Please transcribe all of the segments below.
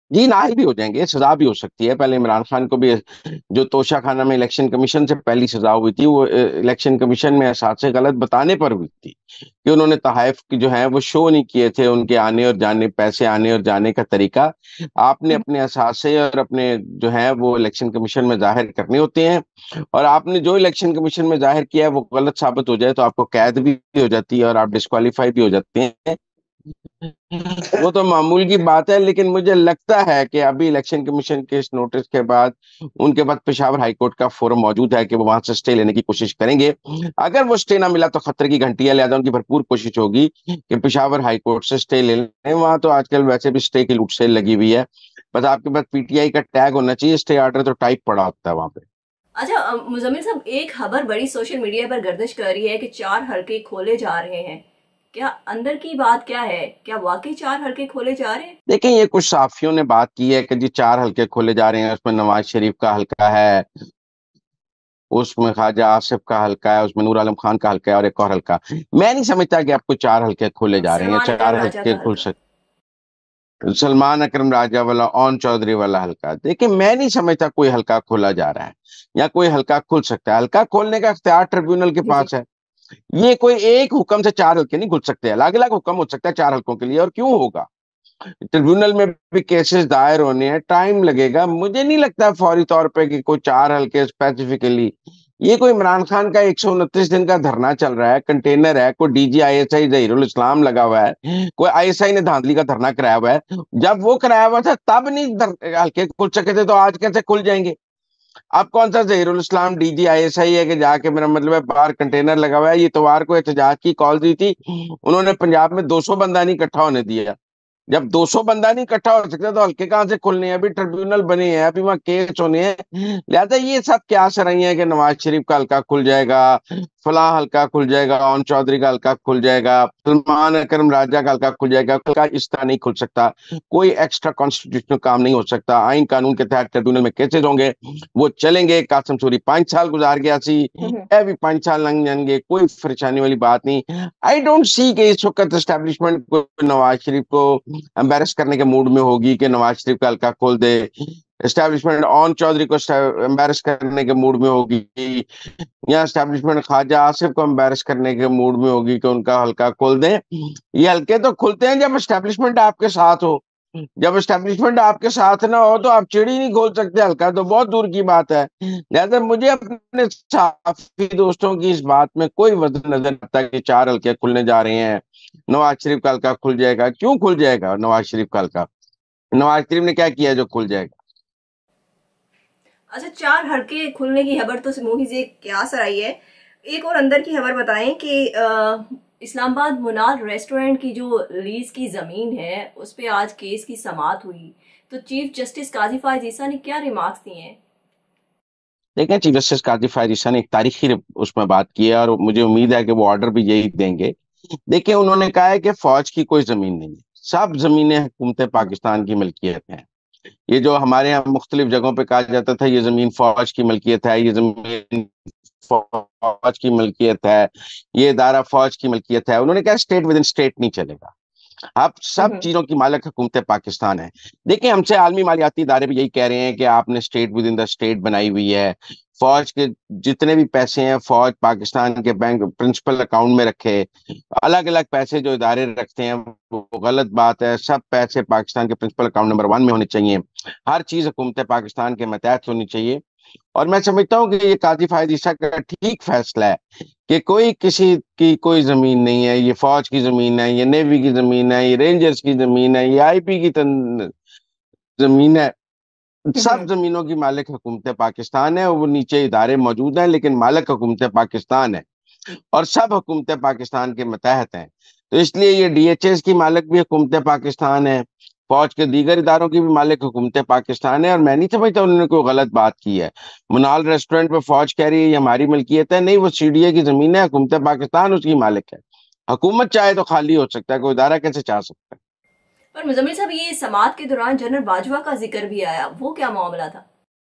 जी, नाअहल भी हो जाएंगे, सजा भी हो सकती है। पहले इमरान खान को भी जो तोशा खाना में इलेक्शन कमीशन से पहली सजा हुई थी, वो इलेक्शन कमीशन में एहसास गलत बताने पर हुई थी कि उन्होंने तहाइफ की जो है वो शो नहीं किए थे, उनके आने और जाने, पैसे आने और जाने का तरीका आपने अपने एहसास और अपने जो है वो इलेक्शन कमीशन में जाहिर करने होते हैं। और आपने जो इलेक्शन कमीशन में जाहिर किया है वो गलत साबित हो जाए तो आपको कैद भी हो जाती है और आप डिस्क्वालीफाई भी हो जाते हैं। वो तो मामूल की बात है, लेकिन मुझे लगता है कि अभी इलेक्शन कमीशन के इस नोटिस के बाद उनके पास पेशावर हाईकोर्ट का फोरम मौजूद है कि वो वहां से स्टे लेने की कोशिश करेंगे। अगर वो स्टे ना मिला तो खतरे की घंटियां, लिहाजा उनकी भरपूर कोशिश होगी कि पेशावर हाईकोर्ट से स्टे ले लें। वहां तो आजकल वैसे भी स्टे की लूट सेल लगी हुई है। बस आपके पास पीटीआई का टैग होना चाहिए, स्टे ऑर्डर तो टाइप पड़ा होता है वहां पे। अच्छा, मुजम्मिल साहब, एक खबर बड़ी सोशल मीडिया पर गर्दिश कर रही है कि 4 हलके खोले जा रहे हैं। क्या अंदर की बात क्या है? क्या वाकई 4 हलके खोले जा रहे हैं? देखिए, ये कुछ साफियों ने बात की है कि जी 4 हलके खोले जा रहे हैं, उसमें नवाज शरीफ का हलका है, उसमें ख्वाजा आसिफ का हल्का है, उसमें नूर आलम खान का हल्का है और एक और हल्का। मैं नहीं समझता कि आपको 4 हल्के खोले जा रहे हैं, सलमान अकरम चार राजा हल्के का खुल हलका। सकते। सलमान अकरम राजा वाला, ओन चौधरी वाला हल्का, देखिए मैं नहीं समझता कोई हल्का खोला जा रहा है या कोई हल्का खुल सकता है। हल्का खोलने का इख्तियार ट्रिब्यूनल के जी जी। पास है। ये कोई एक हुक्म से 4 हल्के नहीं खुल सकते, अलग अलग हुक्म हो सकता है 4 हल्कों के लिए। और क्यों होगा? ट्रिब्यूनल में भी केसेस दायर होने हैं, टाइम लगेगा। मुझे नहीं लगता फौरी तौर पे कि कोई 4 हल्के स्पेसिफिकली। ये कोई इमरान खान का 129 दिन का धरना चल रहा है, कंटेनर है, कोई डीजी आईएसआई जहीरुल इस्लाम लगा हुआ है, कोई आईएसआई ने धांधली का धरना कराया हुआ है। जब वो कराया हुआ था तब नहीं हल्के खुल सके थे, तो आज कैसे खुल जाएंगे? अब कौन सा जहीरुल इस्लाम डीजी आईएसआई है कि जाके, मेरा मतलब है, बाहर कंटेनर लगा हुआ है। ये इतवार को एहतजाज की कॉल दी थी, उन्होंने पंजाब में 200 बंदा नहीं इकट्ठा होने दिया। जब 200 बंदा नहीं इकट्ठा हो सकता तो हल्के कहां से खुलने हैं? अभी ट्रिब्यूनल बने हैं, अभी वहां केस होने हैं। लिहाजा ये सब क्या रही है कि नवाज शरीफ का हल्का खुल जाएगा, फलां हल्का खुल जाएगा, ओन चौधरी का हल्का खुल जाएगा, सलमान अकरम राजा का हल्का खुल जाएगा, का इस तरह नहीं खुल सकता। कोई एक्स्ट्रा कॉन्स्टिट्यूशनल काम नहीं हो सकता। आइन कानून के तहत ट्रिब्यूनल में केसेस होंगे, वो चलेंगे। कासिम सूरी 5 साल गुजार गया सी, ए भी 5 साल लंघ जाएंगे, कोई परेशानी वाली बात नहीं। आई डोंट सी कि इस वक्त एस्टेब्लिशमेंट को नवाज शरीफ को एम्बेरस करने के मूड में होगी कि नवाज शरीफ का हल्का खोल दे। एस्टेब्लिशमेंट ओन चौधरी को एम्बेरस करने के मूड में होगी, या एस्टेब्लिशमेंट ख्वाजा आसिफ को एम्बेरस करने के मूड में होगी कि उनका हल्का खोल दें। ये हल्के तो खुलते हैं जब एस्टेब्लिशमेंट आपके साथ हो। जब एस्टेब्लिशमेंट आपके साथ ना हो तो आप चिड़ी नहीं खोल सकते, हल्का तो बहुत दूर की बात है। लिहाजा मुझे अपने साथी दोस्तों की इस बात में कोई वजन नजर नहीं आता कि 4 हल्के खुलने जा रहे हैं, नवाज शरीफ का हल्का खुल जाएगा। क्यों खुल जाएगा नवाज शरीफ का हल्का? नवाज शरीफ ने क्या किया है जो खुल जाएगा? अच्छा, 4 हलके खुलने की खबर तो मुही से क्या सराई है। एक और अंदर की खबर बताएं कि इस्लामाबाद मुनाल रेस्टोरेंट की जो लीज की जमीन है उस पे आज केस की समाअत हुई। तो चीफ जस्टिस काजी फायज ईसा ने क्या रिमार्क्स दिए हैं? देखें, चीफ जस्टिस काजी फायद ईसा ने एक तारीखी उसमें बात की है और मुझे उम्मीद है कि वो ऑर्डर भी यही देंगे। देखिए, उन्होंने कहा है कि फौज की कोई जमीन नहीं है, सब जमीनें हुकूमत पाकिस्तान की मलकियत हैं। ये जो हमारे यहाँ मुख्तलिफ जगहों पे कहा जाता था ये जमीन फौज की मलकियत है, ये जमीन फौज की मलकियत है, ये इदारा फौज की मलकियत है, उन्होंने कहा स्टेट विद इन स्टेट नहीं चलेगा। अब सब हम्म। चीजों की मालिक हुकूमत पाकिस्तान है। देखिए, हमसे आलमी मालियाती इदारे भी यही कह रहे हैं कि आपने state within the state बनाई हुई है। फौज के जितने भी पैसे हैं फौज पाकिस्तान के बैंक प्रिंसिपल अकाउंट में रखे। अलग अलग पैसे जो इदारे रखते हैं वो गलत बात है। सब पैसे पाकिस्तान के प्रिंसिपल अकाउंट नंबर 1 में होने चाहिए। हर चीज हुकूमत पाकिस्तान के मतहत होनी चाहिए। और मैं समझता हूँ कि ये काजी फायद ईसा का ठीक फैसला है कि कोई किसी की कोई जमीन नहीं है, ये फौज की जमीन है, ये नेवी की जमीन है, ये रेंजर्स की जमीन है, ये आईपी की जमीन है। सब हम्म। जमीनों की मालिक हुकूमत पाकिस्तान है। वो नीचे इदारे मौजूद हैं लेकिन मालिक हुकूमत पाकिस्तान है और सब हुकूमत पाकिस्तान के मतहत हैं। तो इसलिए ये डीएचएस की मालिक भी हुकूमत पाकिस्तान है, फौज के दीगर इदारों की भी मालिक हुकूमत पाकिस्तान है। और मैं नहीं समझता उन्होंने कोई गलत बात की है। मुनाल रेस्टोरेंट पे फौज कह रही है ये हमारी मलकियत है, नहीं, वो सीडीए की जमीन है, हुकूमत पाकिस्तान उसकी मालिक है। हुकूमत चाहे तो खाली हो सकता है, कोई इदारा कैसे चाह सकता है? पर मुजम्मिल साहब, ये समाअत के दौरान जनरल बाजवा का जिक्र भी आया, वो क्या मामला था?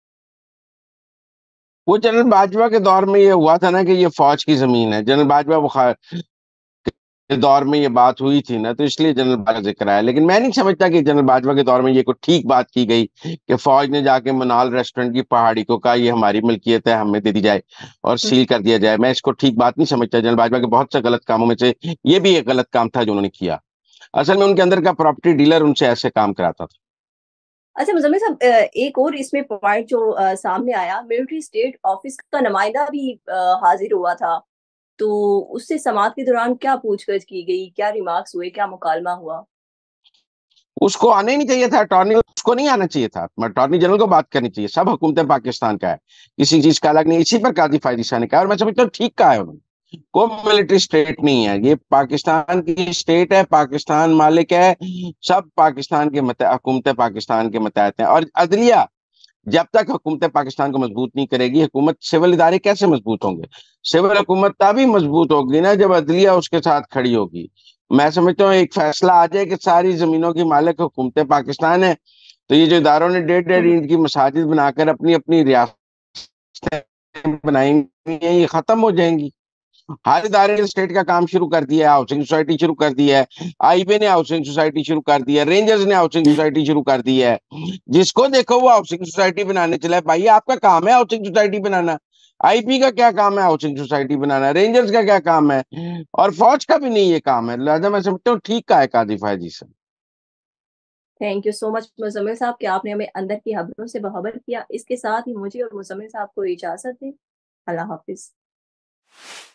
वो जनरल बाजवा के दौर में ये हुआ था ना कि ये फौज की जमीन है। जनरल बाजवा वो दौर में ये बात हुई थी ना, तो इसलिए जनरल बाजवा का जिक्र आया। लेकिन मैं नहीं समझता कि जनरल बाजवा के दौर में ये कोई ठीक बात की गई कि फौज ने जाके मनाल रेस्टोरेंट की पहाड़ी को कहा ये हमारी मिल्कियत है, हमें दे दी जाए और सील कर दिया जाए। मैं इसको ठीक बात नहीं समझता। जनरल बाजवा के बहुत से गलत कामों में से ये भी एक गलत काम था जो उन्होंने किया। असल में उनके अंदर का प्रॉपर्टी डीलर उनसे ऐसे काम कराता था। अच्छा मुजम्मिल साहब, एक और इसमें पॉइंट जो सामने आया, मिलिट्री स्टेट ऑफिस का नुमाइंदा भी हाजिर हुआ था, तो उससे समाअत के दौरान क्या पूछताछ की गई, क्या रिमार्क्स हुए, क्या मुकालमा हुआ? उसको आने ही नहीं चाहिए था, अटॉर्नी उसको नहीं आना चाहिए था, अटॉर्नी जनरल को बात करनी चाहिए। सब हुकूमत पाकिस्तान का है, किसी चीज का अलग नहीं। इसी पर काजी फायदी शाह ने कहा और मैं समझता हूँ ठीक कहा है उन्होंने। कोई मिलिट्री स्टेट नहीं है, ये पाकिस्तान की स्टेट है, पाकिस्तान मालिक है। सब पाकिस्तान के मत हुकूमत पाकिस्तान के मतहत हैं। और अदलिया जब तक हुकूमत पाकिस्तान को मजबूत नहीं करेगी, हुकूमत सिविल इदारे कैसे मजबूत होंगे? सिविल हुकूमत तभी मजबूत होगी ना जब अदलिया उसके साथ खड़ी होगी। मैं समझता हूँ एक फैसला आ जाए कि सारी जमीनों की मालिक हुकूमत पाकिस्तान है, तो ये जो इदारों ने 1.5 1.5 ईंट की मसाजिद बनाकर अपनी अपनी रियासतें बनाएंगी, ये खत्म हो जाएंगी। हर इदारे ने स्टेट का काम शुरू कर दिया है, हाउसिंग सोसाइटी शुरू कर दी है, आईबी ने हाउसिंग सोसाइटी शुरू कर दी है, रेंजर्स ने हाउसिंग सोसाइटी शुरू कर दी है। जिसको देखो वो हाउसिंग सोसाइटी बनाने चला है। भाई आपका काम है हाउसिंग सोसाइटी बनाना, आईपी का क्या काम है हाउसिंग सोसाइटी बनाना, रेंजर्स का क्या काम है, और फौज का भी नहीं ये काम है। लिहाजा मैं समझता हूँ ठीक का है काजी फैजी से। Thank you so much Muzammil साहब कि आपने हमें अंदर की खबरों से बाखबर किया। इसके साथ ही मुझे और मुजम्मिल साहब को इजाजत दें। अल्लाह हाफिज।